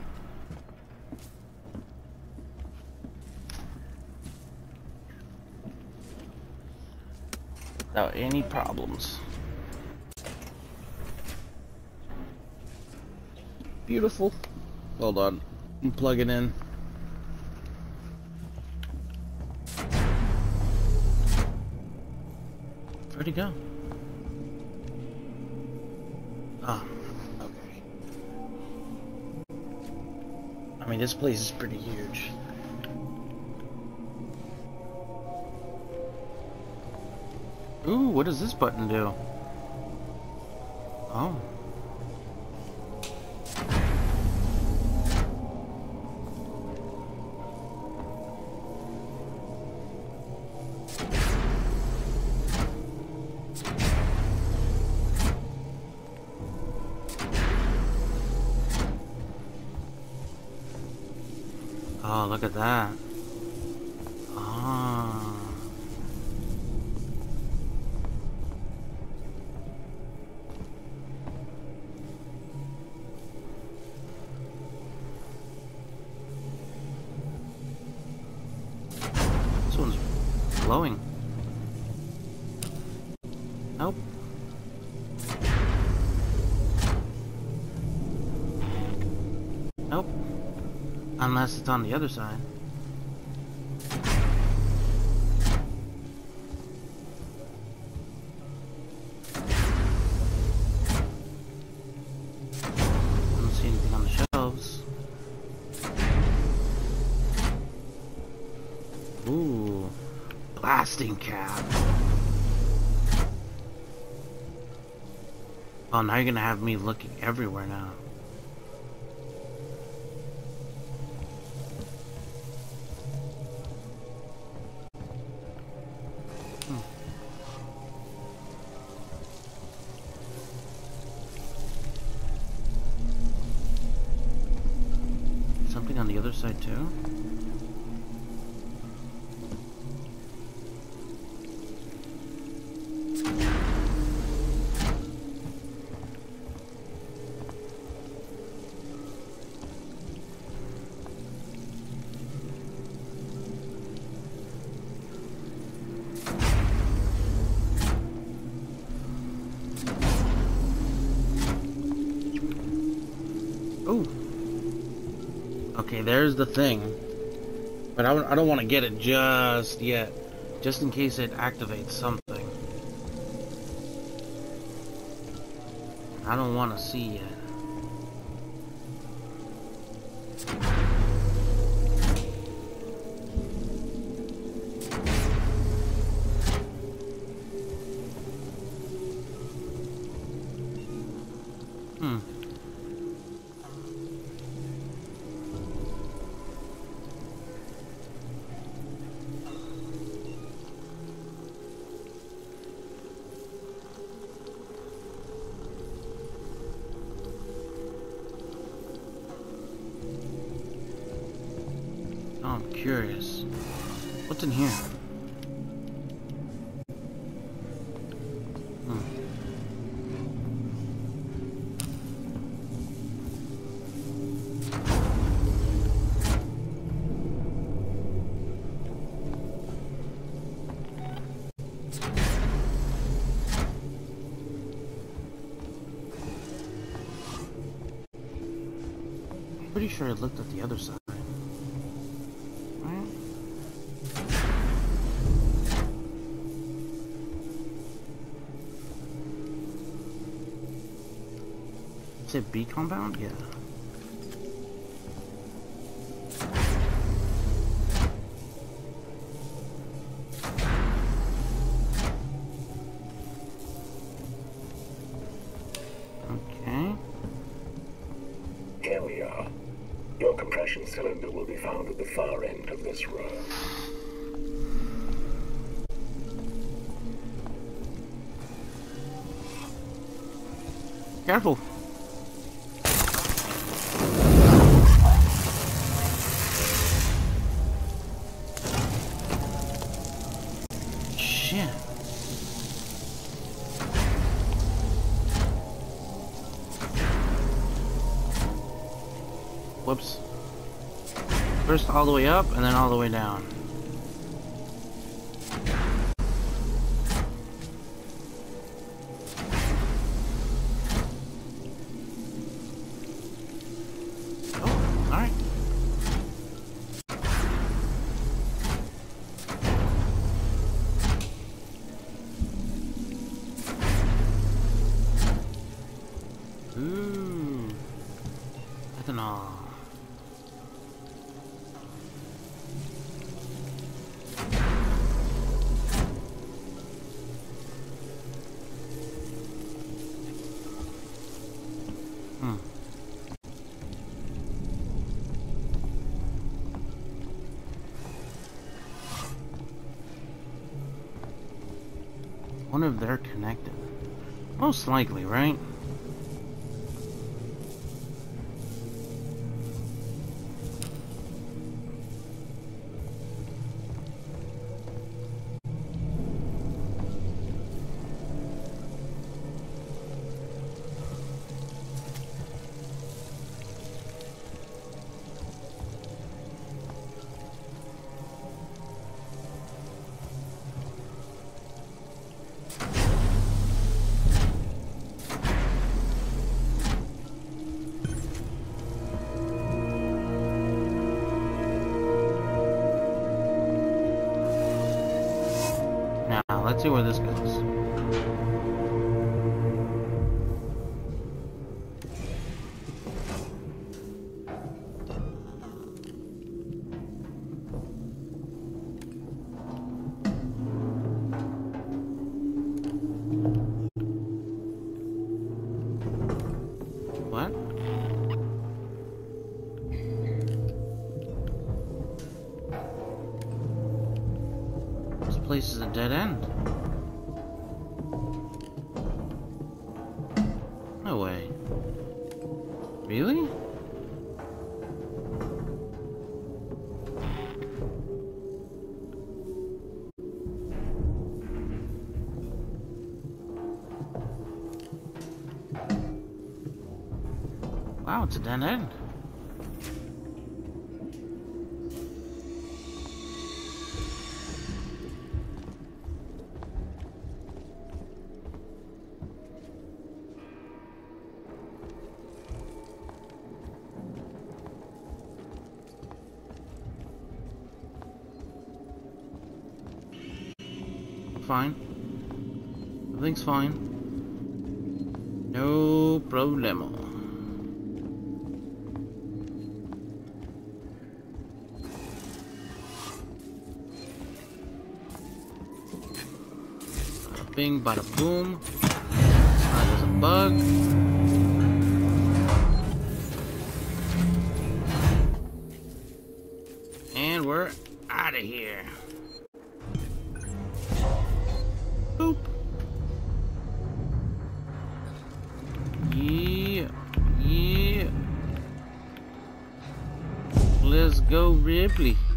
A: Without any problems. Beautiful. Hold on. Plug it in. Where'd he go? Oh, okay. I mean, this place is pretty huge. Ooh, what does this button do? Oh. Oh, look at that. Ah. This one's glowing. Nope. Nope. Unless it's on the other side. I don't see anything on the shelves. Ooh, blasting cap. Oh, now you're gonna have me looking everywhere now. Something on the other side too? Oh. Okay, there's the thing, but I, I don't want to get it just yet, just in case it activates something. I don't want to see yet. Hmm. Oh, I'm curious. What's in here? Hmm. I'm pretty sure I looked at the other side. Right? Is it B compound? Yeah. Okay.
G: Here we are. Your compression cylinder will be found at the far end of this row.
A: Careful. Shit. Whoops. First all the way up and then all the way down. Oh, alright. wonder if they're connected. Most likely, right? Now, let's see where this goes. What? This place is a dead end. No way. Really? Wow, it's a dead end. Fine. Everything's fine. No problemo. Bada bing, bada boom. Ah, there's a bug. And we're out of here. Boop. Yeah, yeah. Let's go, Ripley.